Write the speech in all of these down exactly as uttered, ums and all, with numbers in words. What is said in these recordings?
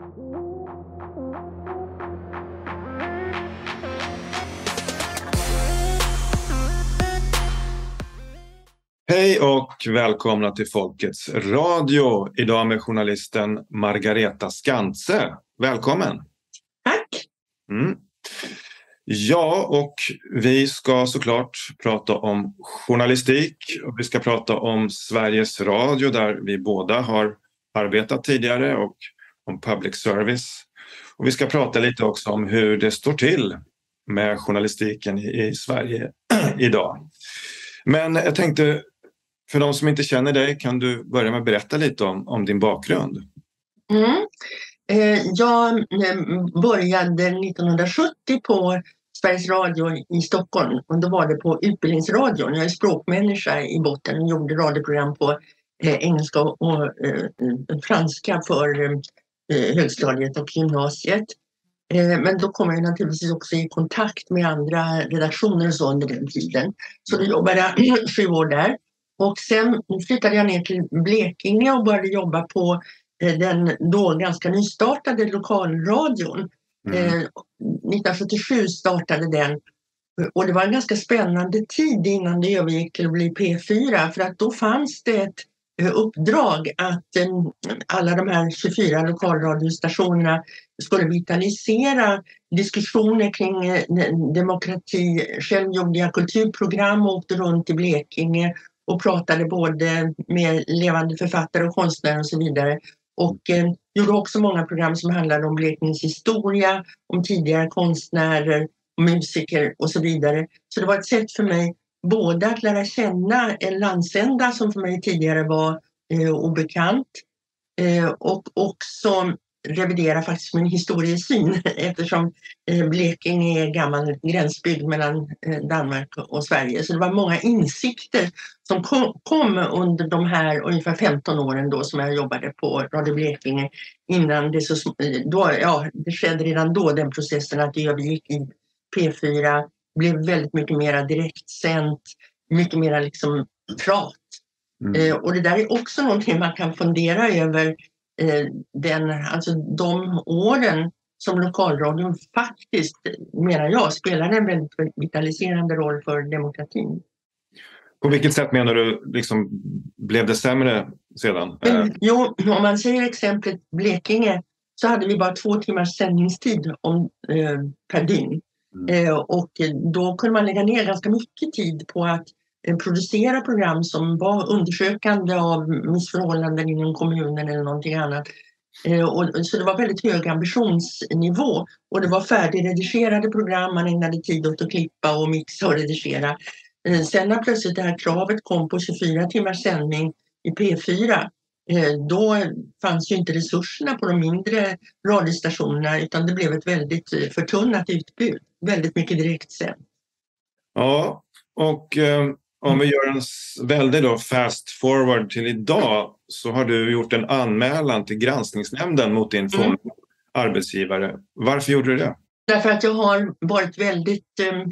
Hej och välkomna till Folkets Radio. Idag med journalisten Margareta Skantze. Välkommen. Tack. Mm. Ja, och vi ska såklart prata om journalistik. Och vi ska prata om Sveriges Radio där vi båda har arbetat tidigare och om public service. Och vi ska prata lite också om hur det står till med journalistiken i, i Sverige idag. Men jag tänkte, för de som inte känner dig, kan du börja med att berätta lite om, om din bakgrund? Mm. Eh, jag började nittonhundrasjuttio på Sveriges Radio i Stockholm och då var det på Utbildningsradion. Jag är språkmänniska i botten och gjorde radioprogram på eh, engelska och eh, franska för eh, högstadiet och gymnasiet. Eh, men då kom jag naturligtvis också i kontakt med andra redaktioner och så under den tiden. Så då jobbade jag sju år där. Och sen flyttade jag ner till Blekinge och började jobba på eh, den då ganska nystartade lokalradion. Mm. Eh, nittonhundrasjuttiosju startade den och det var en ganska spännande tid innan det övergick till att bli P fyra, för att då fanns det ett eh, uppdrag att eh, alla de här tjugofyra lokalradiostationerna skulle vitalisera diskussioner kring eh, demokrati. Själv gjorde jag kulturprogram och åkte runt i Blekinge och pratade både med levande författare och konstnärer och så vidare. Och eh, gjorde också många program som handlade om Blekinges historia, om tidigare konstnärer, musiker och så vidare. Så det var ett sätt för mig både att lära känna en landsända som för mig tidigare var eh, obekant eh, och också revidera faktiskt min historiesyn eftersom eh, Blekinge är gammal gränsbygd mellan eh, Danmark och Sverige. Så det var många insikter som kom, kom under de här ungefär femton åren då som jag jobbade på Radio Blekinge innan det så då, ja, det skedde redan då den processen att det övergick i P fyra, blev väldigt mycket mer direktsänt, mycket mer liksom prat. Mm. Eh, och det där är också någonting man kan fundera över. Den, alltså de åren som lokalradion faktiskt, menar jag, spelar en väldigt vitaliserande roll för demokratin. På vilket sätt menar du, liksom, blev det sämre sedan? Men, jo, om man säger exemplet Blekinge så hade vi bara två timmars sändningstid om, eh, per dygn. Mm. Eh, och då kunde man lägga ner ganska mycket tid på att producera program som var undersökande av missförhållanden inom kommunen eller någonting annat. Eh, och, så det var väldigt hög ambitionsnivå och det var färdigredigerade program, man ägnade tid åt att klippa och mixa och redigera. Eh, sen när plötsligt det här kravet kom på tjugofyra timmars sändning i P fyra, eh, då fanns ju inte resurserna på de mindre radiostationerna utan det blev ett väldigt förtunnat utbud, väldigt mycket direktsänd. Ja, och eh... om vi gör en väldigt då fast forward till idag så har du gjort en anmälan till granskningsnämnden mot din mm. arbetsgivare. Varför gjorde du det? Därför att jag har varit väldigt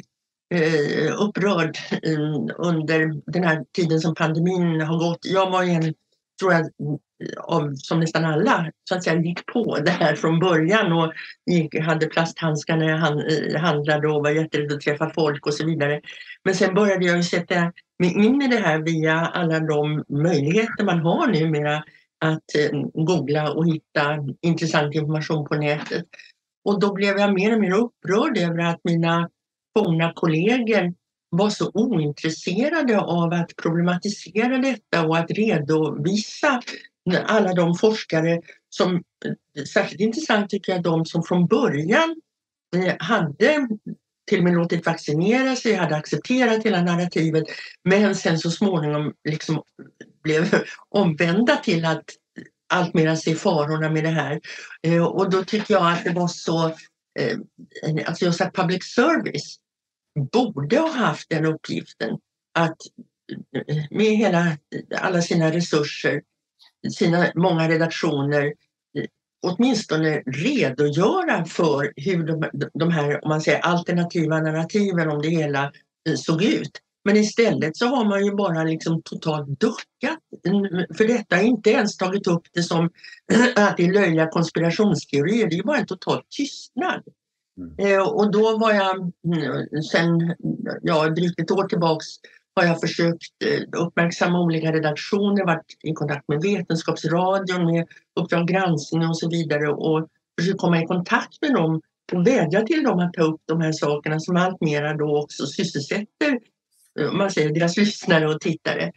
eh, upprörd eh, under den här tiden som pandemin har gått. Jag var en, tror jag, av, som nästan alla så att säga gick på det här från början och gick, hade plasthandskar när jag handlade och var jätterädd att träffa folk och så vidare. Men sen började jag ju sätta mig in i det här via alla de möjligheter man har numera att eh, googla och hitta intressant information på nätet. Och då blev jag mer och mer upprörd över att mina forna kollegor var så ointresserade av att problematisera detta och att redovisa alla de forskare som, särskilt intressant tycker jag, de som från början hade till och med låtit vaccinera sig, hade accepterat hela narrativet men sen så småningom liksom blev omvända till att allt mer se farorna med det här. Och då tycker jag att det var så, alltså just att public service borde ha haft den uppgiften att med hela, alla sina resurser, sina många redaktioner, åtminstone redogöra för hur de, de här, om man säger, alternativa narrativen om det hela såg ut. Men istället så har man ju bara liksom totalt duckat. För detta är inte ens tagit upp det som att det är löjliga konspirationsteorier. Det är bara en total tystnad. Mm. Eh, och då var jag, sen ja, drygt ett år tillbaks, har jag försökt eh, uppmärksamma olika redaktioner, varit i kontakt med Vetenskapsradion, med Uppdrag granskning och så vidare och försökt komma i kontakt med dem och vädja till dem att ta upp de här sakerna som allt mera då också sysselsätter man säger, deras lyssnare och tittare.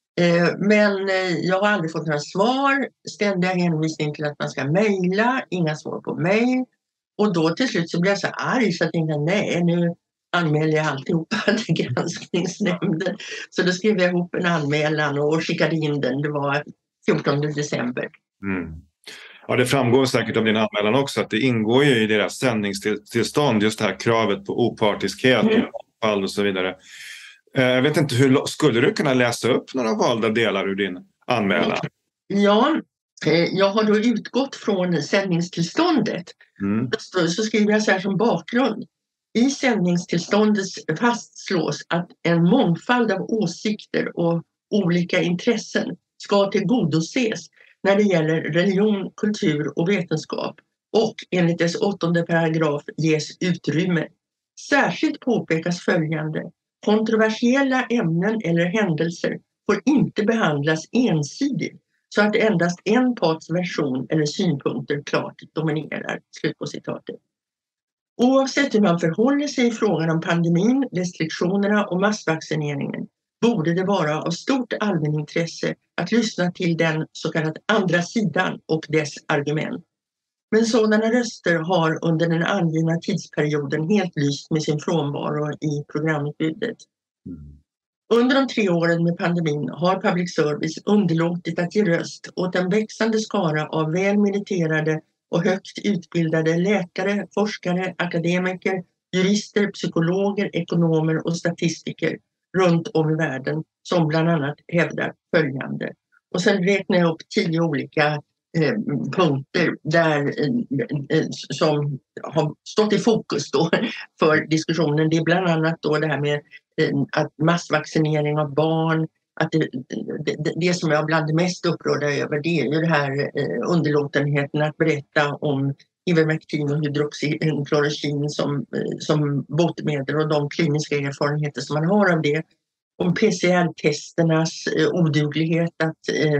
Men jag har aldrig fått några svar. Ständiga hänvisning till att man ska mejla, inga svar på mejl. Och då till slut så blev jag så arg så att jag tänkte, nej, nu anmäler jag alltihopa till granskningsnämnden. Så då skrev jag ihop en anmälan och skickade in den. Det var fjortonde december. Mm. Ja, det framgår säkert av din anmälan också att det ingår ju i deras sändningstillstånd just det här kravet på opartiskhet mm. och så vidare. Jag vet inte, hur skulle du kunna läsa upp några valda delar ur din anmälan? Ja, jag har då utgått från sändningstillståndet. Mm. Så, så skriver jag så här som bakgrund. I sändningstillståndet fastslås att en mångfald av åsikter och olika intressen ska tillgodoses när det gäller religion, kultur och vetenskap och enligt dess åttonde paragraf ges utrymme. Särskilt påpekas följande. Kontroversiella ämnen eller händelser får inte behandlas ensidigt så att endast en parts version eller synpunkter klart dominerar. Slut på citatet. Oavsett hur man förhåller sig i frågan om pandemin, restriktionerna och massvaccineringen borde det vara av stort allmänintresse att lyssna till den så kallade andra sidan och dess argument. Men sådana röster har under den angivna tidsperioden helt lyst med sin frånvaro i programutbudet. Mm. Under de tre åren med pandemin har public service underlåtit att ge röst åt en växande skara av väl meriterade och högt utbildade läkare, forskare, akademiker, jurister, psykologer, ekonomer och statistiker runt om i världen som bland annat hävdar följande. Och sen räknar jag upp tio olika eh, punkter där, eh, som har stått i fokus då för diskussionen. Det är bland annat då det här med eh, att massvaccinering av barn, att det, det, det som jag bland det mest upprörda över, det är ju det här eh, underlåtenheten att berätta om Ivermectin och hydroxychloroquin som, som botemedel och de kliniska erfarenheter som man har av det. Om P C R-testernas eh, oduglighet att, eh,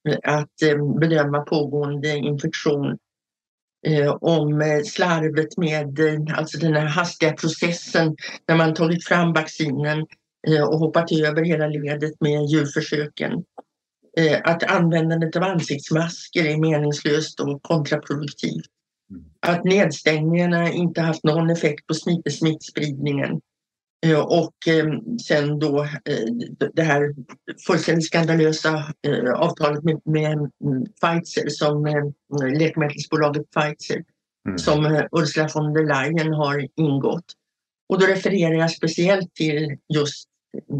att eh, bedöma pågående infektion. Eh, om eh, slarvet med eh, alltså den här hastiga processen när man tagit fram vaccinen eh, och hoppat över hela ledet med djurförsöken. Eh, att användandet av ansiktsmasker är meningslöst och kontraproduktivt. Att nedstängningarna inte haft någon effekt på smitt- smittspridningen. Och sen då det här fullständigt skandalösa avtalet med, med Pfizer, som läkemedelsbolaget Pfizer, mm. som Ursula von der Leyen har ingått. Och då refererar jag speciellt till just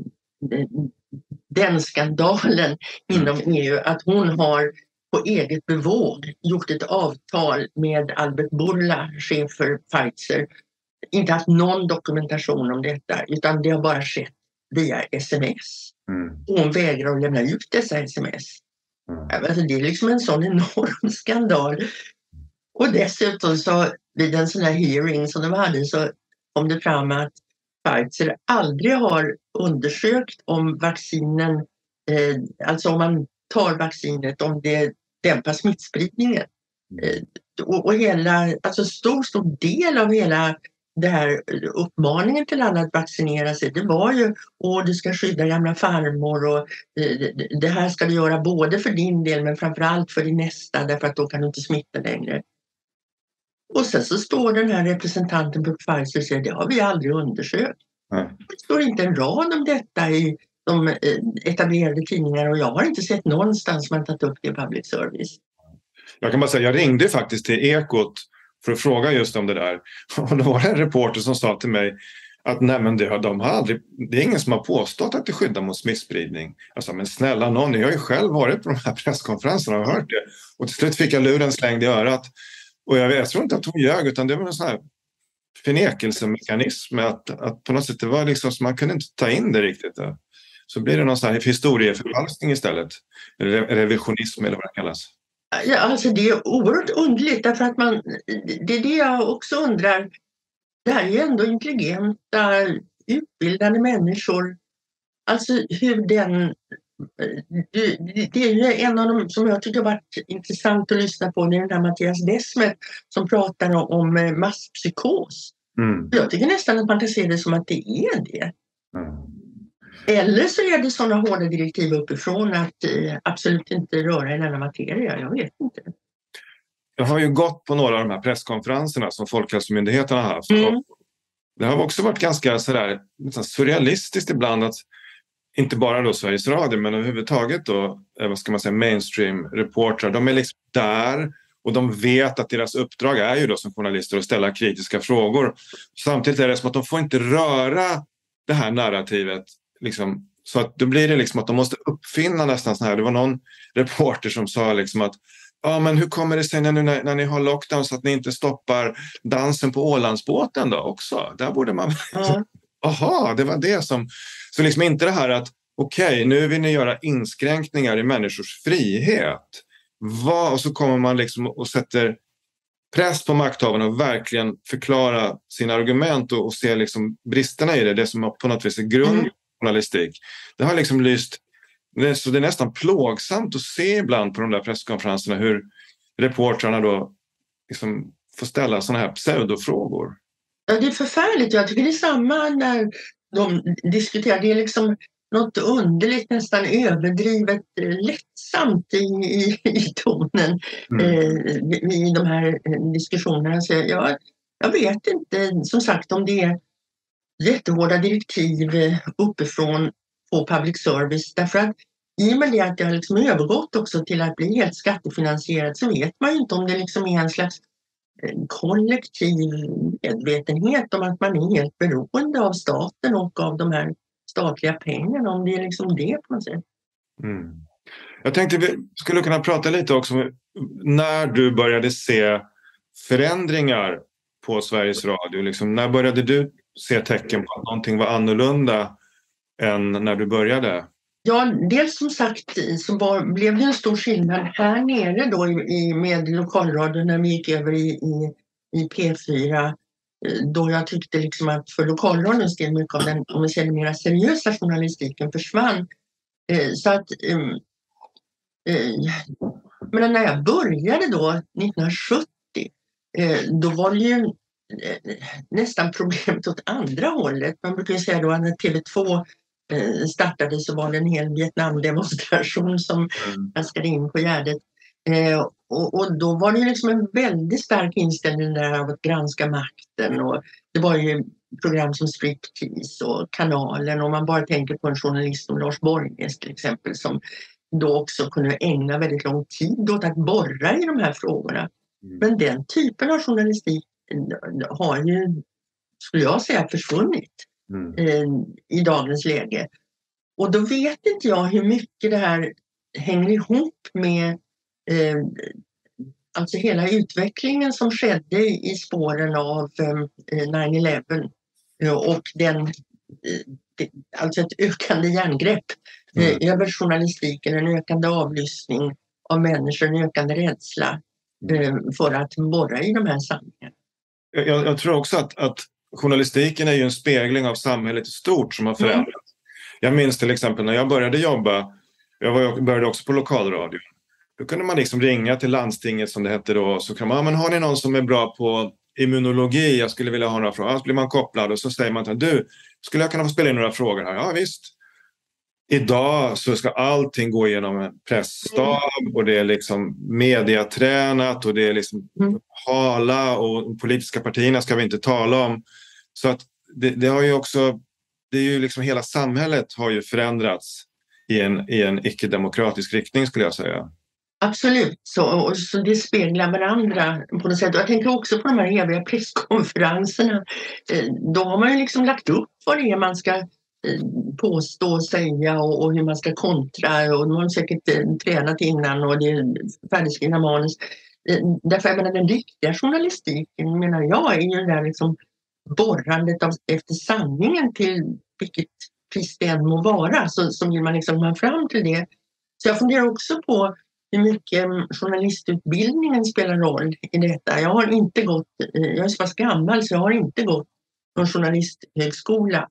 den skandalen inom E U, att hon har på eget bevåg gjort ett avtal med Albert Bourla, chef för Pfizer. Inte haft någon dokumentation om detta, utan det har bara skett via sms. Mm. Hon vägrar att lämna ut dessa sms. Mm. Alltså, det är liksom en sån enorm skandal. Och dessutom så vid en sån här hearing som de hade så kom det fram att Pfizer aldrig har undersökt om vaccinen, eh, alltså om man tar vaccinet, om det dämpar smittspridningen. Eh, och, och hela, alltså stor, stor del av hela det här uppmaningen till alla att vaccinera sig, det var ju att du ska skydda gamla farmor och eh, det här ska du göra både för din del men framförallt för din nästa, därför att då kan du inte smitta längre. Och sen så står den här representanten för Pfizer och säger det har vi aldrig undersökt. Mm. Det står inte en rad om detta i de etablerade tidningar och jag har inte sett någonstans man tagit upp det i public service. Jag kan bara säga, jag ringde faktiskt till Ekot för att fråga just om det där. Och då var det en reporter som sa till mig att nej, men det, de har aldrig, det är ingen som har påstått att det skyddar mot smittspridning. Jag sa, men snälla någon, jag har ju själv varit på de här presskonferenserna och hört det. Och till slut fick jag luren slängd i örat. Och jag, vet, jag tror inte att hon ljög, utan det var en sån här förnekelsemekanism. Att, att på något sätt det var liksom så man kunde inte ta in det riktigt. Där. Så blir det någon sån här historieförfalskning istället. Re- revisionism eller vad det kallas. Ja, alltså det är oerhört underligt därför att man, det är det jag också undrar. Det här är ju ändå intelligenta, utbildade människor. Alltså hur den... Det, det är ju en av dem som jag tycker har varit intressant att lyssna på. Det är den här Mattias Desmet som pratar om, om masspsykos. Mm. Jag tycker nästan att man kan se det som att det är det. Mm. Eller så är det sådana hårda direktiv uppifrån att eh, absolut inte röra i denna materia. Jag vet inte. Jag har ju gått på några av de här presskonferenserna som Folkhälsomyndigheten har haft. Mm. Det har också varit ganska sådär, surrealistiskt ibland att inte bara då Sveriges Radio men överhuvudtaget då, vad ska man säga, mainstream-reportrar. De är liksom där och de vet att deras uppdrag är ju då som journalister att ställa kritiska frågor. Samtidigt är det som att de får inte röra det här narrativet. Liksom, så att då blir det liksom att de måste uppfinna nästan så här. Det var någon reporter som sa liksom att ja, men hur kommer det sig nu när, när ni har lockdown så att ni inte stoppar dansen på Ålandsbåten då också? Där borde man... Jaha, mm. det var det som... Så liksom inte det här att okej, okay, nu vill ni göra inskränkningar i människors frihet. Vad? Och så kommer man liksom och sätter press på makthavarna och verkligen förklara sina argument och, och se liksom bristerna i det. Det som på något vis är grundjournalistik. Det har liksom lyst... Så det är nästan plågsamt att se ibland på de där presskonferenserna hur reportrarna då liksom får ställa sådana här pseudofrågor. Ja, det är förfärligt. Jag tycker det är samma när de diskuterar. Det är liksom något underligt, nästan överdrivet lättsamt i, i, i tonen mm. eh, i de här diskussionerna. Så jag, jag vet inte, som sagt, om det är jättehårda direktiv uppifrån på public service. Därför att i och med det att det har liksom övergått också till att bli helt skattefinansierat så vet man ju inte om det liksom är en slags kollektiv medvetenhet om att man är helt beroende av staten och av de här statliga pengarna, om det är liksom det på något sätt. Mm. Jag tänkte vi skulle kunna prata lite också om när du började se förändringar på Sveriges Radio. Liksom, när började du se tecken på att någonting var annorlunda än när du började? Ja, dels som sagt så var, blev det en stor skillnad här nere då i, med lokalradion när vi gick över i, i, i P fyra. Då jag tyckte liksom att för lokalradions del mycket av den, om vi säger, mer seriösa journalistiken försvann. Eh, så att eh, eh, men när jag började då nittonhundrasjuttio eh, då var det ju eh, nästan problemet åt andra hållet. Man brukar ju säga då att när T V två startade så var det en hel Vietnamdemonstration som askade in på Gärdet. Eh, och, och då var det ju liksom en väldigt stark inställning där av att granska makten. Och det var ju program som Striptease och Kanalen. Och man bara tänker på en journalist som Lars Borges till exempel som då också kunde ägna väldigt lång tid åt att borra i de här frågorna. Mm. Men den typen av journalistik har ju, skulle jag säga, försvunnit. Mm. Eh, i dagens läge. Och då vet inte jag hur mycket det här hänger ihop med eh, alltså hela utvecklingen som skedde i spåren av eh, nine eleven eh, och den eh, alltså ett ökande järngrepp eh, mm. över journalistiken, en ökande avlyssning av människor, en ökande rädsla eh, för att borra i de här sanningarna. Jag, jag tror också att, att journalistiken är ju en spegling av samhället i stort som har förändrats. Mm. Jag minns till exempel när jag började jobba, jag var, började också på lokalradio. Då kunde man liksom ringa till landstinget som det hette då. Så kan man, ja, men har ni någon som är bra på immunologi? Jag skulle vilja ha några frågor. Ja, så blir man kopplad och så säger man till du, skulle jag kunna få spela in några frågor här? Ja, visst. Idag så ska allting gå igenom en pressstab och det är liksom mediatränat och det är liksom mm. hala och de politiska partierna ska vi inte tala om. Så att det, det har ju också, det är ju liksom hela samhället har ju förändrats i en, i en icke-demokratisk riktning skulle jag säga. Absolut, så, och så det speglar varandra på något sätt. Och jag tänker också på de här eviga presskonferenserna. Då har man ju liksom lagt upp vad det är man ska påstå och säga och, och hur man ska kontra. Och man har säkert tränat innan och det är färdigskrivna manus. Därför jag menar, den riktiga journalistiken menar jag är ju den där liksom borrandet av, efter sanningen till vilket pris det än må vara, så, så vill man liksom komma fram till det. Så jag funderar också på hur mycket journalistutbildningen spelar roll i detta. Jag har inte gått, jag är så pass gammal så jag har inte gått någon journalisthögskola.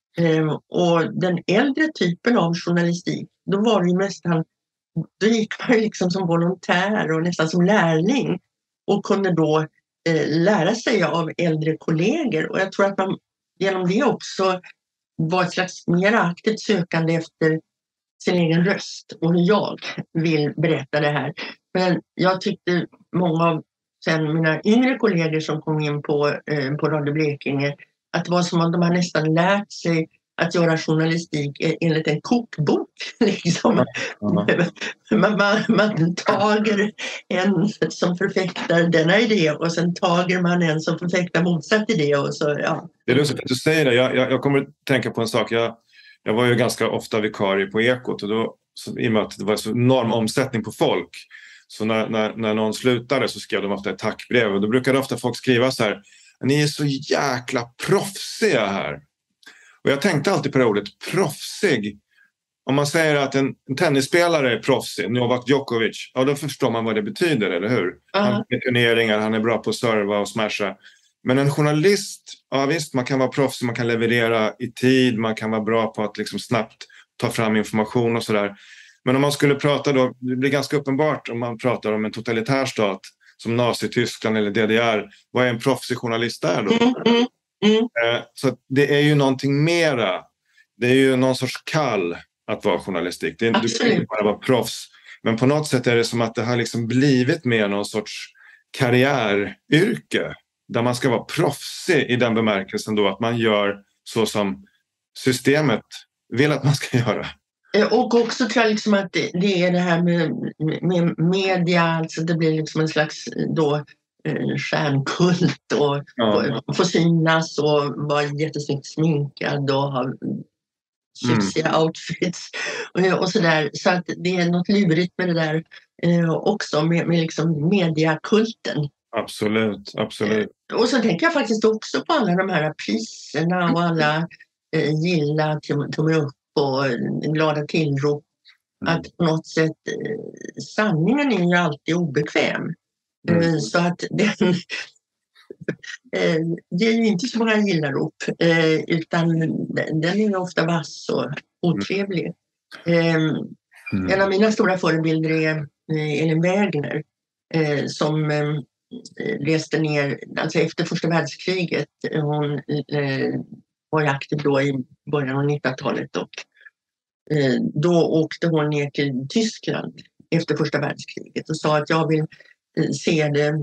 Och den äldre typen av journalistik, då var det ju nästan, då gick man liksom som volontär och nästan som lärling och kunde då eh, lära sig av äldre kollegor. Och jag tror att man genom det också var ett slags mer aktivt sökande efter sin egen röst och hur jag vill berätta det här. Men jag tyckte många av sen mina yngre kollegor som kom in på, eh, på Radio Blekinge, att det var som om de har nästan lärt sig att göra journalistik enligt en kokbok. Liksom. Mm. Man, man, man tager en som förfäktar denna idé och sen tager man en som förfäktar motsatt idé. Och så, ja. Det är lustigt att du säger det. Jag, jag, jag kommer att tänka på en sak. Jag, jag var ju ganska ofta vikarie på Ekot och då, så, i och med att det var så enorm omsättning på folk. Så när, när, när någon slutade så skrev de ofta ett tackbrev och då brukade ofta folk skriva så här: ni är så jäkla proffsiga här. Och jag tänkte alltid på det ordet proffsig. Om man säger att en, en tennisspelare är proffsig, Novak Djokovic, ja då förstår man vad det betyder, eller hur? Uh-huh. Han är turneringar, han är bra på att serva och smasha. Men en journalist, ja visst, man kan vara proffsig, man kan leverera i tid, man kan vara bra på att liksom snabbt ta fram information och sådär. Men om man skulle prata då, det blir ganska uppenbart om man pratar om en totalitär stat som Nazityskland eller D D R, vad är en proffsig journalist där då? Mm, mm, mm. Så det är ju någonting mera. Det är ju någon sorts kall att vara journalistik. Det är, du kan inte bara vara proffs. Men på något sätt är det som att det har liksom blivit mer någon sorts karriäryrke. Där man ska vara proffsig i den bemärkelsen då att man gör så som systemet vill att man ska göra. Och också tror jag liksom att det, det är det här med, med media, alltså det blir liksom en slags då stjärnkult och, ja. och få synas och vara jättesnyggt sminkad och ha tjusiga mm. outfits och, och sådär. Så att det är något lurigt med det där eh, också med, med liksom mediakulten. Absolut, absolut. Eh, och så tänker jag faktiskt också på alla de här priserna och alla eh, gilla, tumme upp och glada tillrop. Mm. Att på något sätt eh, sanningen är ju alltid obekväm. Mm. Eh, så att den eh, det är ju inte så många gillarop eh, utan den är ju ofta vass och otrevlig. Eh, mm. En av mina stora förebilder är eh, Elin Wägner eh, som eh, reste ner alltså efter första världskriget. Hon eh, var ju aktiv då i början av nittonhundratalet och eh, då åkte hon ner till Tyskland efter första världskriget och sa att jag vill eh, se det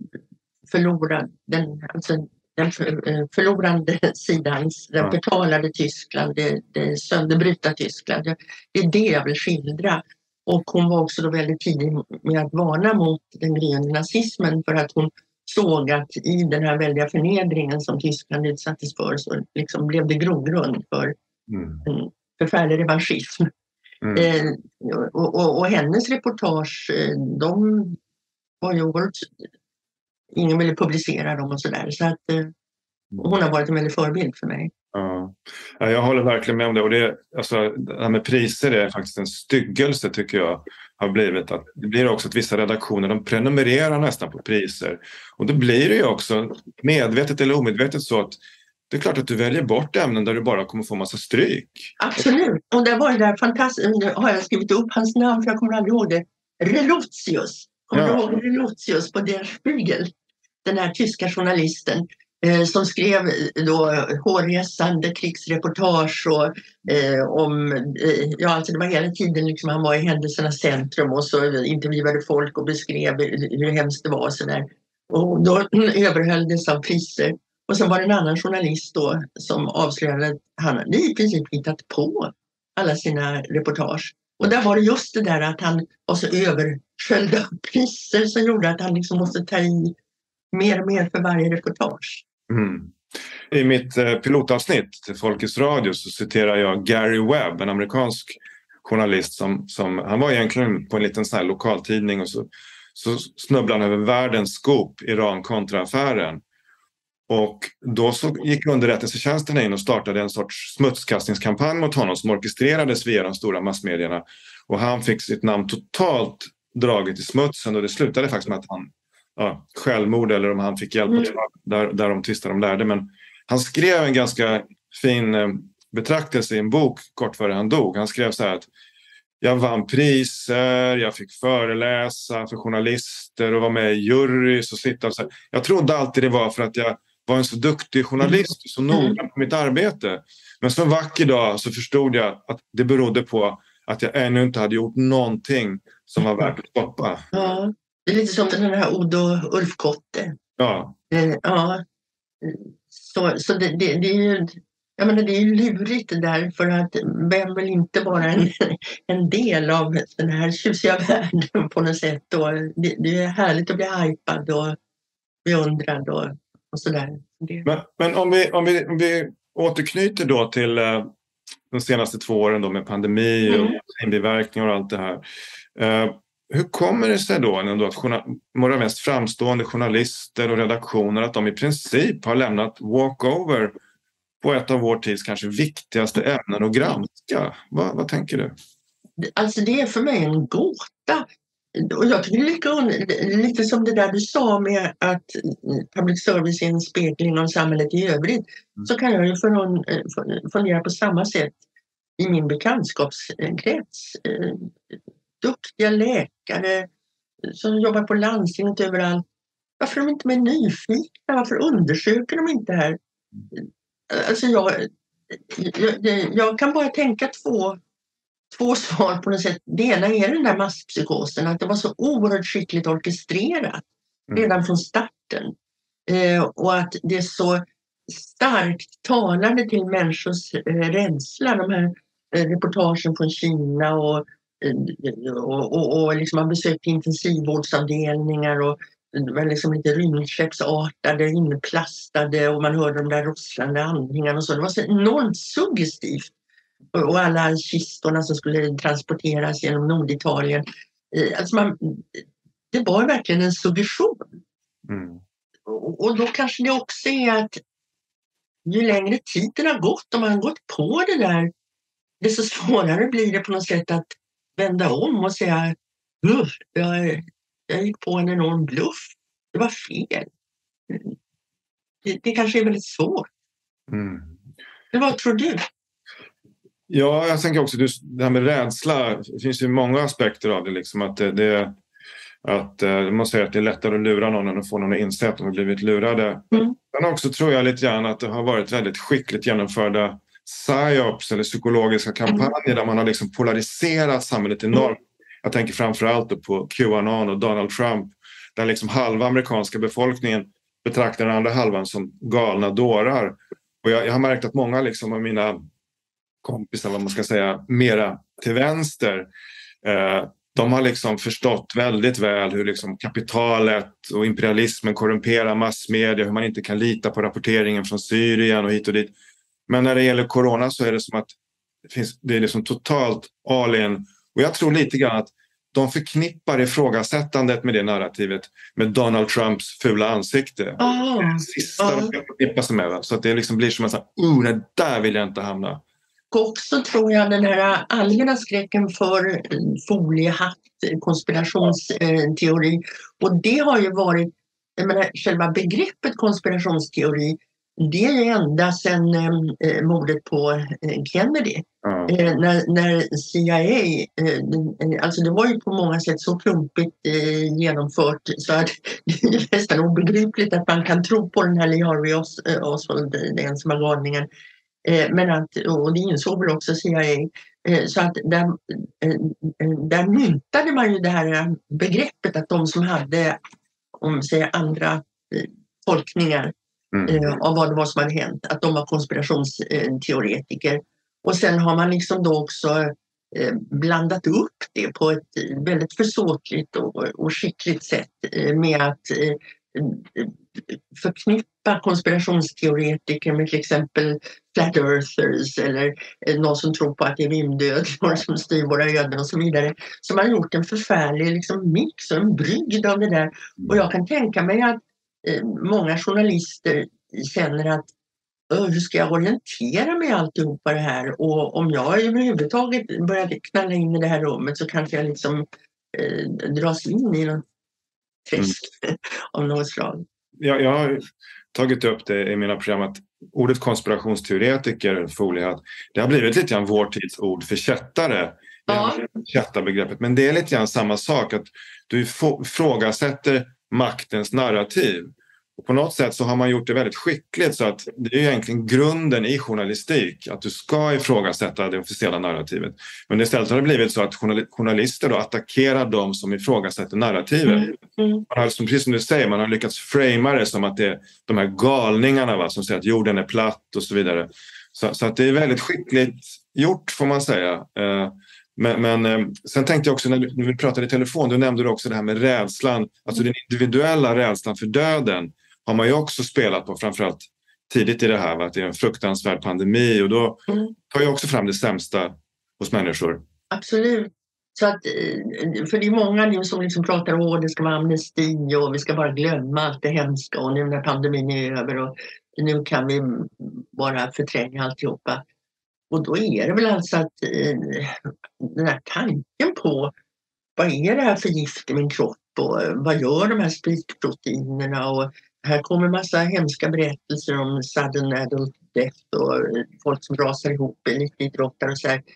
förlora den, alltså den för, förlorande sidan, den förtalade Tyskland, det, det sönderbryta Tyskland. Det är det jag vill skildra. Och hon var också då väldigt tidig med att varna mot den gryende nazismen för att hon såg att i den här väldiga förnedringen som Tyskland utsattes för så liksom blev det grogrund för mm. en förfärlig revanschism. Mm. Eh, och, och, och hennes reportage, de var ju oerhört, ingen ville publicera dem och sådär. Så att eh, hon har varit en väldigt förebild för mig. Ja. Ja, jag håller verkligen med om det. Och det, alltså, det här med priser är faktiskt en styggelse tycker jag har blivit. Att det blir också att vissa redaktioner de prenumererar nästan på priser. Och då blir det ju också medvetet eller omedvetet så att det är klart att du väljer bort ämnen där du bara kommer få massa stryk. Absolut. Och det var ju där fantastiskt. Nu har jag skrivit upp hans namn för jag kommer aldrig ihåg det. Relotius. Kommer ja. du ihåg Relotius på Der Spiegel? Den här tyska journalisten eh, som skrev då hårresande krigsreportage och eh, om, eh, ja alltså det var hela tiden liksom han var i händelsernas centrum och så intervjuade folk och beskrev hur hemskt det var så där. Och då överhöljdes av priser. Och sen var det en annan journalist då som avslöjade att han hade i princip hittat på alla sina reportage. Och där var det just det där att han var så översköljd av priser som gjorde att han liksom måste ta i mer och mer för varje reportage. Mm. I mitt eh, pilotavsnitt till Folkets Radio så citerar jag Gary Webb, en amerikansk journalist som, som han var egentligen på en liten sån här lokaltidning och så, så snubblade han över världens scoop Iran-kontra-affären. Och då så gick underrättelsetjänsterna in och startade en sorts smutskastningskampanj mot honom som orkestrerades via de stora massmedierna. Och han fick sitt namn totalt draget i smutsen och det slutade faktiskt med att han ja, självmord eller om han fick hjälp mm. där, där de tvistade om lärde. Men han skrev en ganska fin eh, betraktelse i en bok kort före han dog. Han skrev så här att jag vann priser, jag fick föreläsa för journalister och var med i jurys och sitta och så här. Jag trodde alltid det var för att jag var en så duktig journalist, så noga på mitt arbete. Men så en vacker dag så förstod jag att det berodde på att jag ännu inte hade gjort någonting som var värt att stoppa. Ja, det är lite som den här Odo Ulfkotte. Ja. Ja, så, så det, det, det är ju... Jag menar, det är ju lurigt det där för att vem vill inte vara en, en del av den här tjusiga världen på något sätt. Och det, det är härligt att bli hypad och beundrad och, och sådär. Men, men om, vi, om, vi, om vi återknyter då till uh, de senaste två åren då med pandemi och mm. biverkningar och allt det här. Uh, hur kommer det sig då ändå att journal- våra mest framstående journalister och redaktioner att de i princip har lämnat walkover på ett av vår tids kanske viktigaste ämnen att granska? Vad, vad tänker du? Alltså det är för mig en gåta. Och jag tycker det är lite, lite som det där du sa med att public service är en spegling av samhället i övrigt. Mm. Så kan jag ju fundera på samma sätt i min bekantskapskrets. Duktiga läkare som jobbar på landstinget överallt. Varför är de inte mer nyfikna? Varför undersöker de inte här? Alltså jag, jag, jag kan bara tänka två, två svar på något sätt. Det ena är den där masspsykosen, att det var så oerhört skickligt orkestrerat redan mm. från starten. Eh, och att det är så starkt talande till människors eh, rädsla. De här eh, reportagen från Kina och, eh, och, och, och liksom man besökte intensivvårdsavdelningar och det var liksom lite rymdskeppsartade, inplastade och man hörde de där rosslande andningarna och så. Det var så enormt suggestivt. Och alla kistorna som skulle transporteras genom Norditalien. Alltså man, det var verkligen en suggestion. Mm. Och, och då kanske det också är att ju längre tiden har gått och man har gått på det där, desto svårare blir det på något sätt att vända om och säga jag Jag gick på en enorm bluff. Det var fel. Det, det kanske är väldigt svårt. Mm. Men vad tror du? Ja, jag tänker också det här med rädsla. Det finns ju många aspekter av det. Liksom, att det, det att, man säger att det är lättare att lura någon än att få någon att inse att de har blivit lurade. Mm. Men också tror jag lite grann att det har varit väldigt skickligt genomförda psyops eller psykologiska kampanjer mm. där man har liksom polariserat samhället enormt. Mm. Jag tänker framförallt på Qanon och Donald Trump där liksom halva amerikanska befolkningen betraktar den andra halvan som galna dårar. Och jag, jag har märkt att många liksom av mina kompisar, vad man ska säga, mera till vänster, eh, de har liksom förstått väldigt väl hur liksom kapitalet och imperialismen korrumperar massmedia, hur man inte kan lita på rapporteringen från Syrien och hit och dit. Men när det gäller corona så är det som att det, finns, det är liksom totalt all in. Och jag tror lite grann att de förknippar ifrågasättandet med det narrativet med Donald Trumps fula ansikte. Oh. Det sista oh. de förknippar sig med. Så att det liksom blir som en sån här, uh, det där vill jag inte hamna. Och också tror jag den här allmänna skräcken för foliehatt, konspirationsteori. Och det har ju varit, jag menar, själva begreppet konspirationsteori, det är ju ända sedan eh, mordet på eh, Kennedy. Mm. Eh, när, när C I A, eh, alltså det var ju på många sätt så klumpigt eh, genomfört så att det är nästan obegripligt att man kan tro på den här Lee Harvey Os- Oswald, den ensamma galningen. Eh, men att, och det insåg väl också C I A. Eh, så att där, eh, där myntade man ju det här begreppet att de som hade, om säger andra eh, tolkningar Mm. Eh, av vad det var som hade hänt, att de var konspirationsteoretiker. Och sen har man liksom då också eh, blandat upp det på ett väldigt försåtligt och, och skickligt sätt eh, med att eh, förknippa konspirationsteoretiker med till exempel flat earthers eller eh, någon som tror på att det är rymdöd, någon som styr våra öden och så vidare. Så man har gjort en förfärlig liksom, mix och en brygd av det där. Och jag kan tänka mig att många journalister känner att hur ska jag orientera mig alltihopa det här, och om jag överhuvudtaget börjar knalla in i det här rummet så kanske jag liksom eh, dras in i någon träsk mm. av något slag. Jag, jag har tagit upp det i mina program att ordet konspirationsteoretiker, folie, det har blivit lite grann vår tids ord för kättare. Ja. Kättarbegreppet. Men det är lite grann samma sak, att du ifrågasätter maktens narrativ. Och på något sätt så har man gjort det väldigt skickligt, så att det är egentligen grunden i journalistik, att du ska ifrågasätta det officiella narrativet. Men istället har det blivit så att journalister då attackerar de som ifrågasätter narrativet. Mm. Mm. Man har, som, precis som du säger, man har lyckats framea det som att det är de här galningarna, va, som säger att jorden är platt och så vidare. Så, så att det är väldigt skickligt gjort, får man säga. Uh, Men, men eh, sen tänkte jag också när, du, när vi pratade i telefon, du nämnde också det här med rädslan, alltså den individuella rädslan för döden har man ju också spelat på, framförallt tidigt i det här, va? Att det är en fruktansvärd pandemi, och då mm. tar jag också fram det sämsta hos människor. Absolut. Så att, för det är många nu som liksom pratar om att det ska vara amnesti och vi ska bara glömma allt det hemska, och nu när pandemin är över och nu kan vi bara förtränga alltihopa. Och då är det väl alltså att eh, den här tanken på vad är det här för gift i min kropp och vad gör de här spikproteinerna, och här kommer massa hemska berättelser om sudden adult death och folk som rasar ihop i elitidrottare och så här.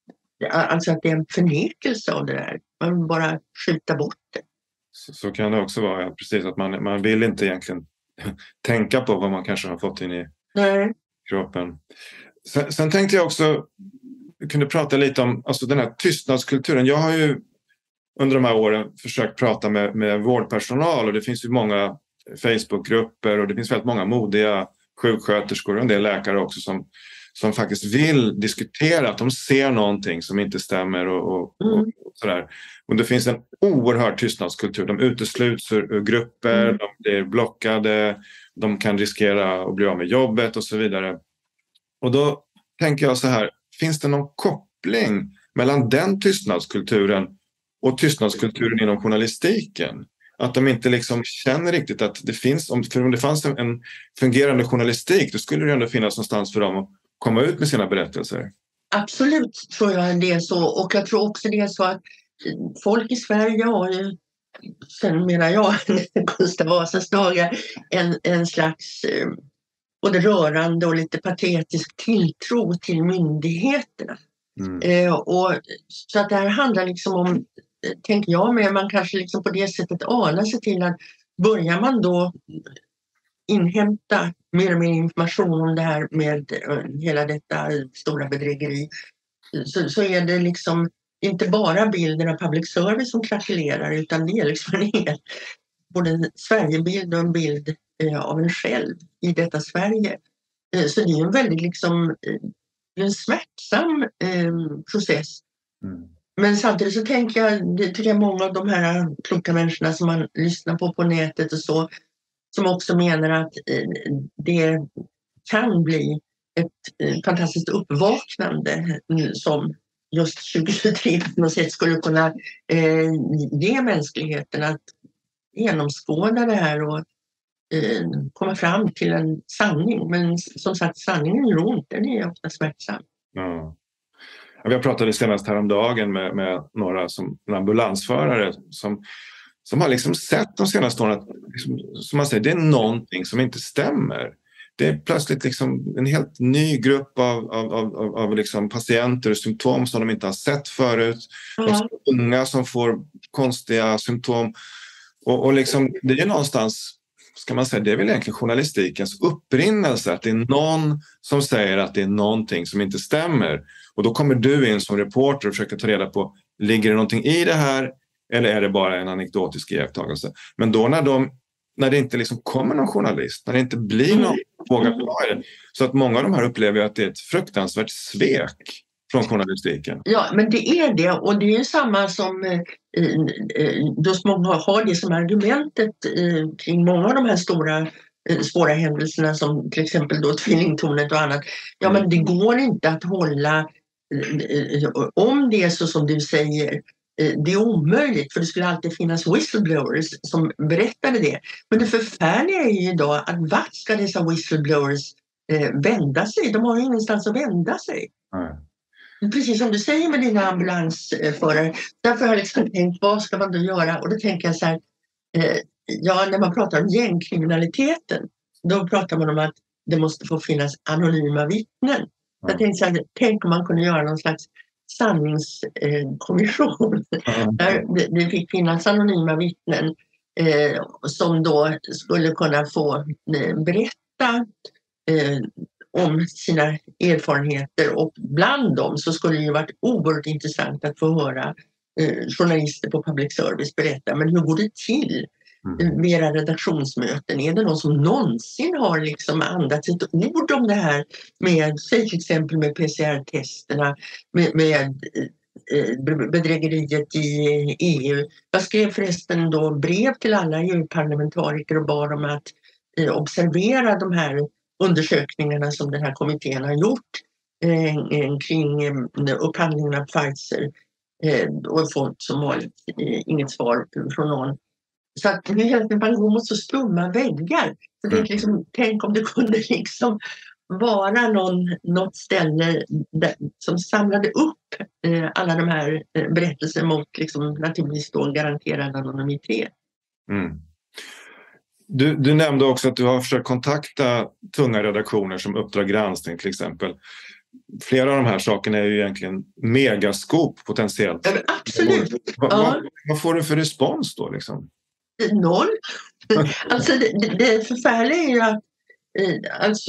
Alltså att det är en förnekelse av det där. Man vill bara skjuta bort det. Så, så kan det också vara, ja, precis, att man, man vill inte egentligen tänka på vad man kanske har fått in i Nej. kroppen. Sen, sen tänkte jag också, vi kunde prata lite om alltså den här tystnadskulturen. Jag har ju under de här åren försökt prata med, med vårdpersonal, och det finns ju många Facebookgrupper och det finns väldigt många modiga sjuksköterskor och en del läkare också som, som faktiskt vill diskutera att de ser någonting som inte stämmer och, och, mm. och sådär. Och det finns en oerhörd tystnadskultur. De utesluts ur, ur grupper, mm. de blir blockade, de kan riskera att bli av med jobbet och så vidare. Och då tänker jag så här, finns det någon koppling mellan den tystnadskulturen och tystnadskulturen inom journalistiken? Att de inte liksom känner riktigt att det finns, för om det fanns en, en fungerande journalistik, då skulle det ändå finnas någonstans för dem att komma ut med sina berättelser. Absolut tror jag det är så, och jag tror också det är så att folk i Sverige har ju, sen menar jag, Gustav Vasas dagar, en, en slags eh, både rörande och lite patetisk tilltro till myndigheterna. Mm. Eh, och, så att det här handlar liksom om, tänker jag med, man kanske liksom på det sättet anar sig till att börjar man då inhämta mer och mer information om det här med uh, hela detta stora bedrägeri, så, så är det liksom inte bara bilden av public service som krackelerar, utan det är liksom en hel, både en Sverigebild och en bild uh, av en själv i detta Sverige. Uh, så det är en väldigt liksom uh, en smärtsam uh, process. Mm. Men samtidigt så tänker jag, det tycker jag många av de här kloka människorna som man lyssnar på på nätet och så, som också menar att det kan bli ett fantastiskt uppvaknande som just tjugo tjugotre på något sätt skulle kunna eh, ge mänskligheten att genomskåda det här och eh, komma fram till en sanning. Men som sagt, sanningen är ont, den är ofta smärtsam. Ja. Vi pratade senast häromdagen med, med några som en ambulansförare som, som har liksom sett de senaste åren att liksom, som man säger, det är någonting som inte stämmer. Det är plötsligt liksom en helt ny grupp av, av, av, av liksom patienter och symptom som de inte har sett förut. Mm. De unga som får konstiga symptom. Och, och liksom, det är någonstans, ska man säga, det är väl egentligen journalistikens upprinnelse, att det är någon som säger att det är någonting som inte stämmer. Och då kommer du in som reporter och försöker ta reda på, ligger det någonting i det här eller är det bara en anekdotisk iakttagelse? Men då när, de, när det inte liksom kommer någon journalist, när det inte blir någon vågar ta det, så att många av de här upplever att det är ett fruktansvärt svek från journalistiken. Ja, men det är det, och det är samma som eh, då många har det som argumentet eh, kring många av de här stora eh, svåra händelserna som till exempel då tvillingtornet och annat. Ja, men det går inte att hålla, eh, om det är så som du säger, det är omöjligt, för det skulle alltid finnas whistleblowers som berättade det. Men det förfärliga är ju idag att vart ska dessa whistleblowers eh, vända sig? De har ju ingenstans att vända sig. Mm. Precis som du säger med dina ambulansförare. Därför har jag liksom tänkt, vad ska man då göra? Och då tänker jag så här, eh, ja, när man pratar om gängkriminaliteten, då pratar man om att det måste få finnas anonyma vittnen. Mm. Jag tänkte så här, tänk om man kunde göra någon slags sanningskommission. Mm. Där det, det fick finnas anonyma vittnen eh, som då skulle kunna få eh, berätta eh, om sina erfarenheter, och bland dem så skulle det ju varit oerhört intressant att få höra eh, journalister på public service berätta, men hur går det till mm. med era redaktionsmöten? Är det någon som någonsin har liksom andats ett ord om det här med, säg till exempel med P C R-testerna, med, med eh, bedrägeriet i E U? Jag skrev förresten då brev till alla E U-parlamentariker och bad om att eh, observera de här undersökningarna som den här kommittén har gjort eh, kring eh, upphandlingen av Pfizer eh, och fått som vanligt eh, inget svar från någon. Så att det är helt enkelt, man går mot så stumma väggar. Så det är liksom, tänk om det kunde liksom vara någon, något ställe där, som samlade upp eh, alla de här eh, berättelserna mot liksom, naturligtvis då garanterad anonymitet. Mm. Du, du nämnde också att du har försökt kontakta tunga redaktioner som Uppdrag granskning till exempel. Flera av de här sakerna är ju egentligen megaskop potentiellt. Ja, absolut. Vad, ja. vad, vad får du för respons då liksom? Noll. Alltså det, det, det förfärliga är ju att eh, alltså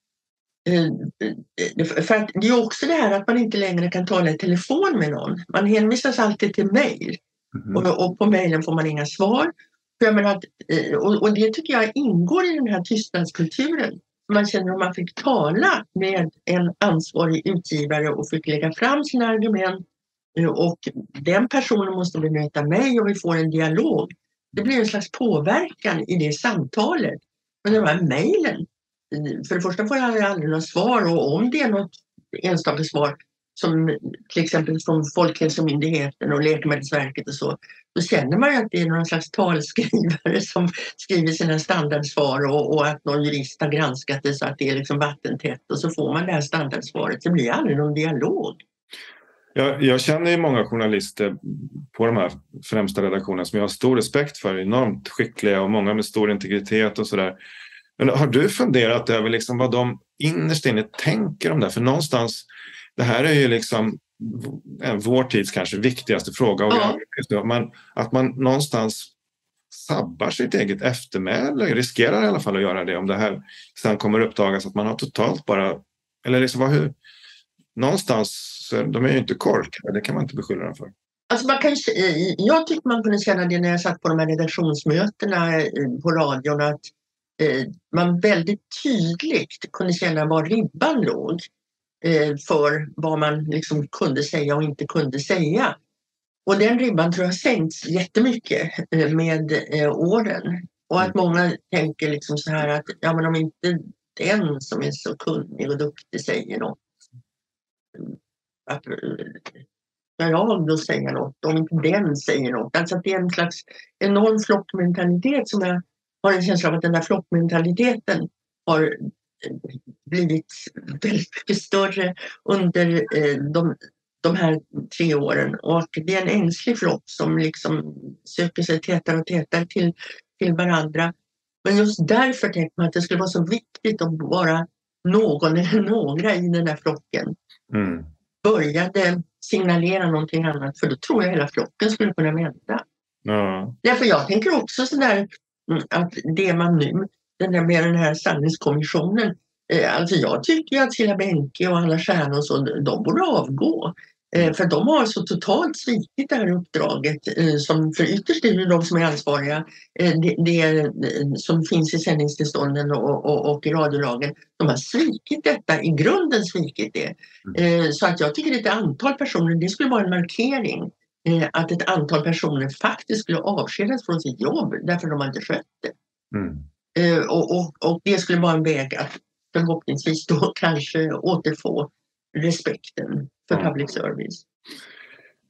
eh, för att det är också det här att man inte längre kan tala i telefon med någon. Man hänvisas alltid till mejl. Mm. Och, och på mejlen får man inga svar. För jag menar att, och, och det tycker jag ingår i den här tystnadskulturen. Man känner att man fick tala med en ansvarig utgivare och fick lägga fram sina argument. Och den personen måste bemöta mig och vi får en dialog. Det blir en slags påverkan i det samtalet. Men de här mejlen, för det första får jag aldrig några svar, och om det är något enstaka svar som till exempel från Folkhälsomyndigheten och Läkemedelsverket och så, då känner man ju att det är någon slags talskrivare som skriver sina standardsvar och, och att någon jurist har granskat det så att det är liksom vattentätt, och så får man det här standardsvaret. Det blir aldrig någon dialog. Jag, jag känner ju många journalister på de här främsta redaktionerna som jag har stor respekt för, enormt skickliga och många med stor integritet och sådär. Men har du funderat över liksom vad de innerst inne tänker om det? För någonstans, det här är ju liksom vår tids kanske viktigaste fråga. Och ja. man, att man någonstans sabbar sitt eget eftermäle, riskerar i alla fall att göra det om det här sen kommer uppdagas att man har totalt bara, eller liksom vad, hur, någonstans, de är ju inte korkade, det kan man inte beskylla dem för. Alltså man kan, jag tycker man kunde känna det när jag satt på de här redaktionsmötena på radion, att eh, man väldigt tydligt kunde känna var ribban låg eh, för vad man liksom kunde säga och inte kunde säga. Och den ribban tror jag sänkts jättemycket eh, med eh, åren. Och att många tänker liksom så här att ja, men om inte den som är så kunnig och duktig säger något, att när jag då säger något, om inte den säger något. Alltså att det är en slags enorm flockmentalitet som jag har en känsla av att den där flockmentaliteten har blivit väldigt mycket större under eh, de, de här tre åren. Och det är en ängslig flock som liksom söker sig tätare och tätare till, till varandra. Men just därför tänker man att det skulle vara så viktigt att vara någon eller några i den där flocken. Mm. Började signalera någonting annat, för då tror jag hela flocken skulle kunna vända. Ja. Därför jag tänker också sådär att det man nu, den där med den här sanningskommissionen, eh, alltså jag tycker att Cilla Benke och Anna Stjärn och så, de borde avgå. Eh, för de har så totalt svikit det här uppdraget eh, som för ytterst är det de som är ansvariga. Eh, det, det som finns i sändningstillstånden och, och, och i radiolagen. De har svikit detta, i grunden svikit det. Eh, så att jag tycker att ett antal personer, det skulle vara en markering eh, att ett antal personer faktiskt skulle avskedas från sitt jobb därför de inte skött det. Mm. Eh, och, och, och det skulle vara en väg att förhoppningsvis då kanske återfå respekten för public service.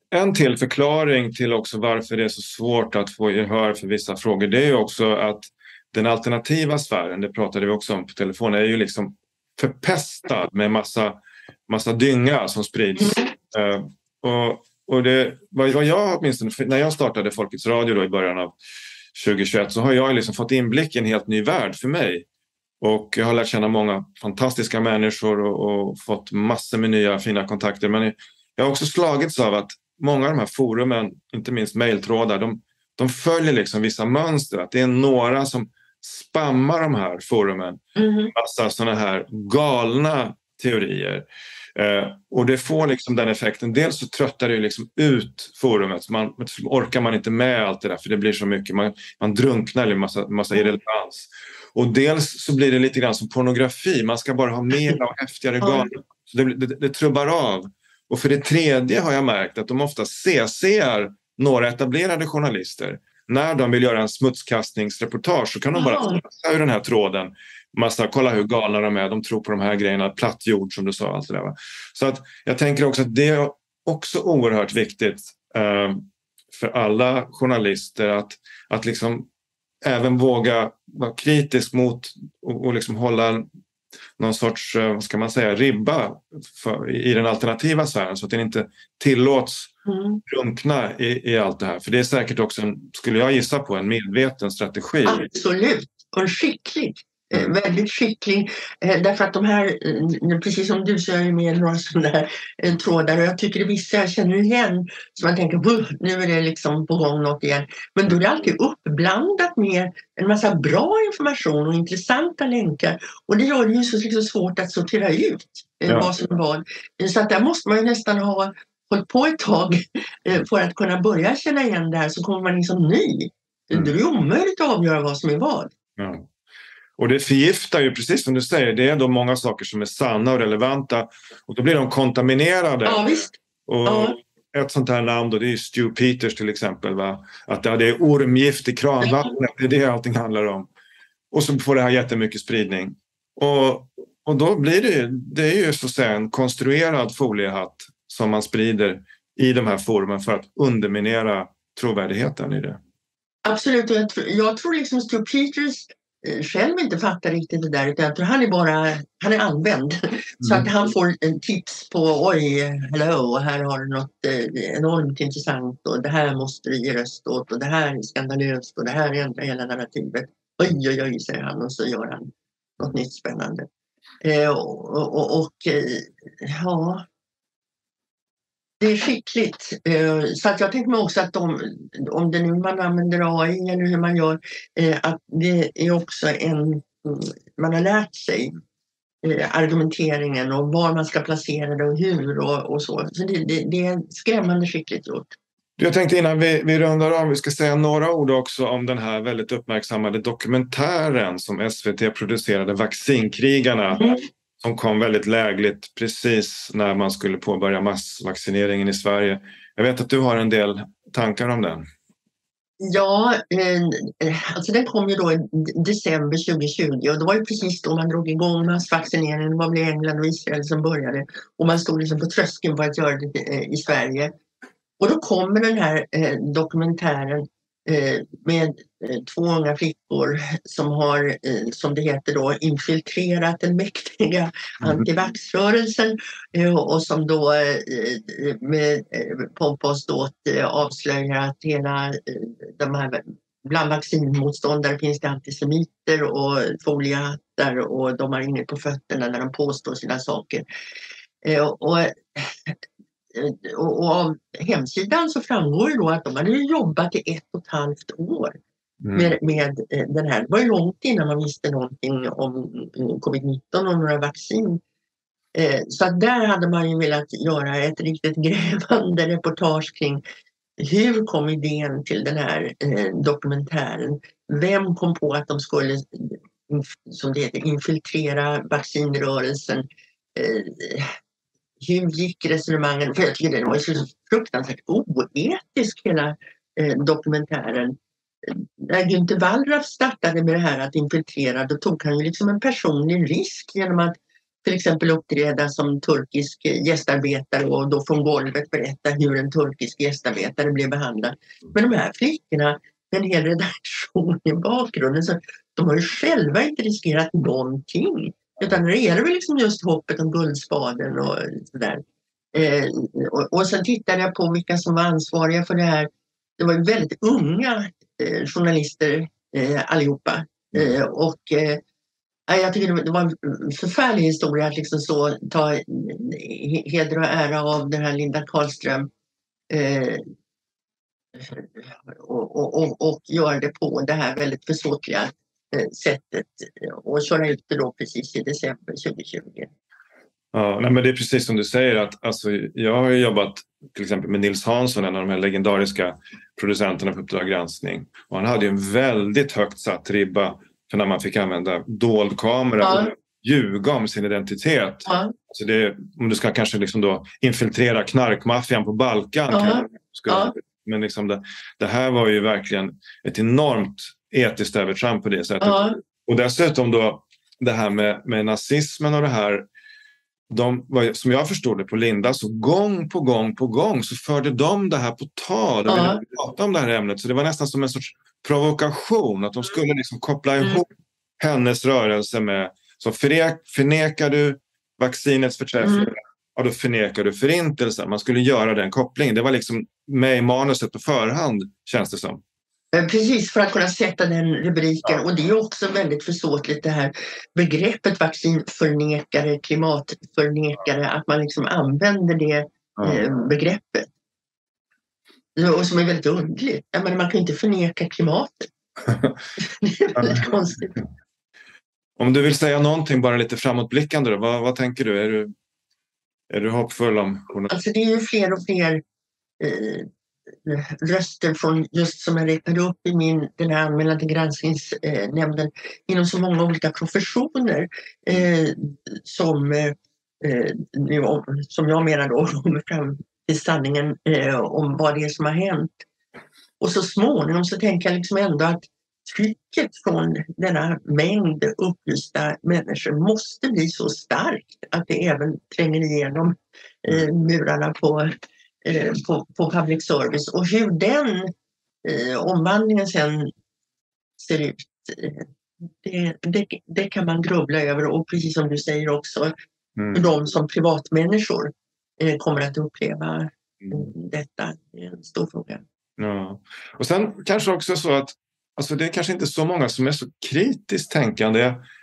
en till förklaring till också varför det är så svårt att få gehör för vissa frågor, det är ju också att den alternativa sfären, det pratade vi också om på telefon, är ju liksom förpestad med massa, massa dynga som sprids. Uh, och, och det, vad, vad jag åtminstone, när jag startade Folkets Radio då i början av tjugohundratjugoett, så har jag liksom fått inblick i en helt ny värld för mig. Och jag har lärt känna många fantastiska människor och, och fått massor med nya fina kontakter. Men jag har också slagits av att många av de här forumen, inte minst mejltrådar, de, de följer liksom vissa mönster. Att det är några som spammar de här forumen. Mm. Massa sådana här galna teorier. Eh, och det får liksom den effekten. Dels så tröttar det liksom ut forumet. Man, orkar man inte med allt det där, för det blir så mycket. Man, man drunknar i massa, massa irrelevans. Och dels så blir det lite grann som pornografi. Man ska bara ha mer och häftigare galor. Så det, det, det trubbar av. Och för det tredje har jag märkt att de ofta C C:ar några etablerade journalister. När de vill göra en smutskastningsreportage så kan de bara ta ur den här tråden. Massa, kolla hur galna de är, de tror på de här grejerna, platt jord som du sa, allt det där. Va? Så att jag tänker också att det är också oerhört viktigt eh, för alla journalister att, att liksom även våga vara kritisk mot och, och liksom hålla någon sorts, vad ska man säga, ribba för, i den alternativa sfären så att den inte tillåts mm. drunkna i, i allt det här. För det är säkert också, en, skulle jag gissa på, en medveten strategi. Absolut, och en skicklig. Mm. Väldigt skicklig, därför att de här, precis som du säger, med några sådana här trådar, och jag tycker det vissa jag känner igen, så man tänker, nu är det liksom på gång något igen, men då är det alltid uppblandat med en massa bra information och intressanta länkar, och det gör det ju så liksom svårt att sortera ut ja. vad som är vad, så att där måste man ju nästan ha hållit på ett tag för att kunna börja känna igen det här, så kommer man liksom ny. Mm. Det är ju omöjligt att avgöra vad som är vad. Ja. Och det förgiftar ju, precis som du säger, det är då många saker som är sanna och relevanta och då blir de kontaminerade. Ja, visst. Och ja. ett sånt här namn då, det är Stu Peters till exempel, va? Att ja, det är ormgift i kranvattnet, ja. det är det allting handlar om. Och så får det här jättemycket spridning. Och, och då blir det ju, det är ju så att säga en konstruerad foliehatt som man sprider i de här forumen för att underminera trovärdigheten i det. Absolut, jag tror, jag tror liksom Stu Peters själv inte fattar riktigt det där, utan jag tror han är bara han är använd mm. så att han får en tips på oj, hello, här har du något eh, enormt intressant och det här måste du ge röst åt och det här är skandalöst och det här ändrar hela narrativet. Oj, oj, oj, säger han och så gör han något nytt spännande. Eh, och och, och eh, ja, det är skickligt. Så att jag tänker mig också att de, om det nu man använder A I eller hur man gör, att det är också en, man har lärt sig argumenteringen och var man ska placera det och hur och, och så. Så det, det, det är skrämmande skickligt gjort. Jag tänkte innan vi, vi rundar av, vi ska säga några ord också om den här väldigt uppmärksammade dokumentären som S V T producerade, Vaccinkrigarna. Mm. Som kom väldigt lägligt precis när man skulle påbörja massvaccineringen i Sverige. Jag vet att du har en del tankar om den. Ja, eh, alltså den kom ju då i december tjugohundratjugo och det var ju precis då man drog igång massvaccineringen. Det var väl England och Israel som började och man stod liksom på tröskeln på att göra det eh, i Sverige. Och då kommer den här eh, dokumentären eh, med eh, två unga flickor som har, eh, som det heter då, infiltrerat den mäktiga mm. antivaxrörelsen eh, och som då eh, med eh, pomp och ståt eh, avslöjar att hela eh, de här, bland vaccinmotståndare finns det antisemiter och foliehattar och de har inne på fötterna när de påstår sina saker. Eh, och Och av hemsidan så framgår ju då att de hade jobbat i ett och ett halvt år mm. med, med den här. Det var ju långt innan man visste någonting om covid nitton och några vaccin. Så att där hade man ju velat göra ett riktigt grävande reportage kring hur kom idén till den här dokumentären. Vem kom på att de skulle, som det heter, infiltrera vaccinrörelsen. Hur gick resonemangen? För jag tycker det var så fruktansvärt oetisk hela eh, dokumentären. När Günther Wallraff startade med det här att infiltrera, då tog han ju liksom en personlig risk genom att till exempel uppträda som turkisk gästarbetare och då från golvet berätta hur en turkisk gästarbetare blev behandlad. Men de här flickorna, en hel redaktion i bakgrunden, så de har ju själva inte riskerat någonting. Utan det är väl liksom just hoppet om Guldspaden och sådär. Eh, och, och sen tittade jag på vilka som var ansvariga för det här. Det var ju väldigt unga eh, journalister eh, allihopa. Eh, och eh, jag tycker det var en förfärlig historia att liksom så ta heder och ära av den här Linda Karlström eh, och, och, och, och göra det på det här väldigt försåtliga eh, sättet och köra ut det då precis i december tjugohundratjugo. Ja, nej, men det är precis som du säger att alltså, jag har jobbat till exempel med Nils Hansson, en av de här legendariska producenterna för Uppdrag granskning, och han hade ju en väldigt högt satt ribba för när man fick använda dold kamera ja. och ljuga om sin identitet. Ja. Alltså det, om du ska kanske liksom då infiltrera knarkmaffian på Balkan. Ja. Kan, ska, ja. Men liksom det, det här var ju verkligen ett enormt etiskt övertramp på det sättet. Ja. Och dessutom då det här med, med nazismen och det här. De var, som jag förstod det på Linda, så gång på gång på gång så förde de det här på tal. De ville prata om det här ämnet. Så det var nästan som en sorts provokation. Att de skulle liksom koppla ihop mm. hennes rörelse med... Så förnek, förnekar du vaccinets förträfflighet, mm. ja, då förnekar du förintelsen. Man skulle göra den kopplingen. Det var liksom med i manuset på förhand, känns det som. Precis, för att kunna sätta den rubriken. Och det är också väldigt försåtligt det här begreppet vaccinförnekare, klimatförnekare, att man liksom använder det eh, begreppet. Och som är väldigt underligt. Jag menar, man kan inte förneka klimatet. Det är väldigt konstigt. Om du vill säga någonting bara lite framåtblickande då, vad, vad tänker du? Är du, är du hoppfull om? Alltså det är ju fler och fler eh, röster från just som jag räknade upp i min, den här anmälan till granskningsnämnden inom så många olika professioner eh, som, eh, som jag menar då kommer fram till sanningen eh, om vad det är som har hänt. Och så småningom så tänker jag liksom ändå att trycket från denna mängd upplysta människor måste bli så starkt att det även tränger igenom eh, murarna på På, på public service, och hur den eh, omvandlingen sen ser ut det, det, det kan man grubbla över, och precis som du säger också mm. de som privatmänniskor eh, kommer att uppleva mm. detta är en stor fråga. Ja. Och sen kanske också så att alltså det är kanske inte så många som är så kritiskt tänkande.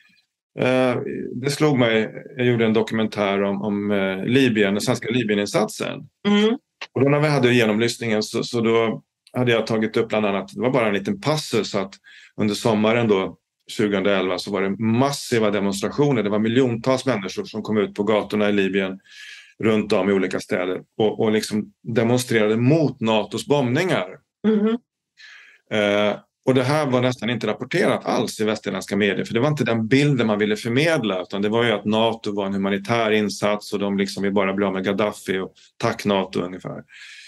Eh, det slog mig, jag gjorde en dokumentär om, om eh, Libyen, den svenska Libyeninsatsen. Mm. Och då när vi hade genomlyssningen så, så då hade jag tagit upp bland annat, det var bara en liten passus, så att under sommaren då tjugoelva så var det massiva demonstrationer. Det var miljontals människor som kom ut på gatorna i Libyen runt om i olika städer och, och liksom demonstrerade mot NATOs bombningar. Mm. Eh, och det här var nästan inte rapporterat alls i västerländska medier, för det var inte den bilden man ville förmedla, utan det var ju att NATO var en humanitär insats och de liksom vill bara bli av med Gaddafi och tack NATO ungefär.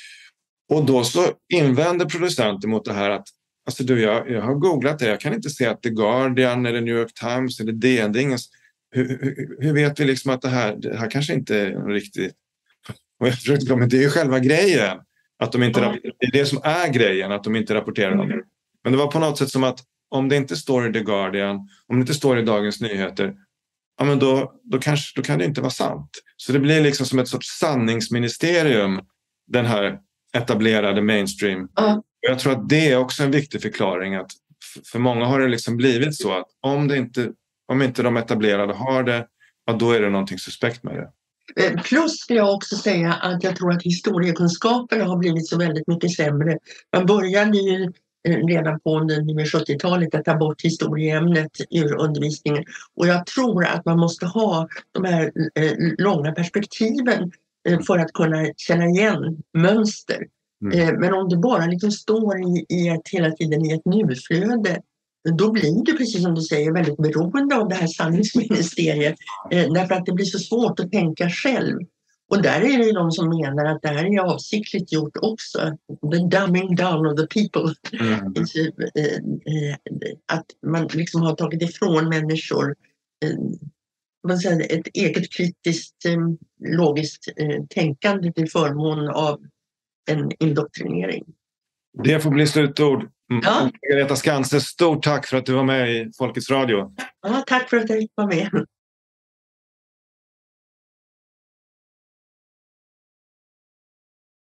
Och då så invänder producenter mot det här att alltså du, jag, jag har googlat det, jag kan inte se att The Guardian eller New York Times eller D N, det är ingen, hur, hur, hur vet vi liksom att det här, det här kanske inte är riktigt, och jag försökte, men det är ju själva grejen att de inte, mm. det är det som är grejen, att de inte rapporterar om det. Men det var på något sätt som att om det inte står i The Guardian, om det inte står i Dagens Nyheter, ja men då, då, kanske, då kan det inte vara sant. Så det blir liksom som ett sorts sanningsministerium, den här etablerade mainstream. Mm. Jag tror att det är också en viktig förklaring, att för många har det liksom blivit så att om, det inte, om inte de etablerade har det, ja, då är det någonting suspekt med det. Plus skulle jag också säga att jag tror att historiekunskaperna har blivit så väldigt mycket sämre. Man började ju redan på sjuttiotalet att ta bort historieämnet ur undervisningen. Och jag tror att man måste ha de här eh, långa perspektiven eh, för att kunna känna igen mönster. Mm. Eh, men om det bara liksom står i, i ett, hela tiden i ett nuflöde, då blir det precis som du säger väldigt beroende av det här sanningsministeriet. Eh, därför att det blir så svårt att tänka själv. Och där är det ju de som menar att det här är avsiktligt gjort också. The dumbing down of the people. Mm. Att man liksom har tagit ifrån människor vad säger, ett eget kritiskt eh, logiskt eh, tänkande till förmån av en indoktrinering. Det får bli slutord. Ja. Margareta Skanse, stort tack för att du var med i Folkets Radio. Ja, tack för att jag fick vara med.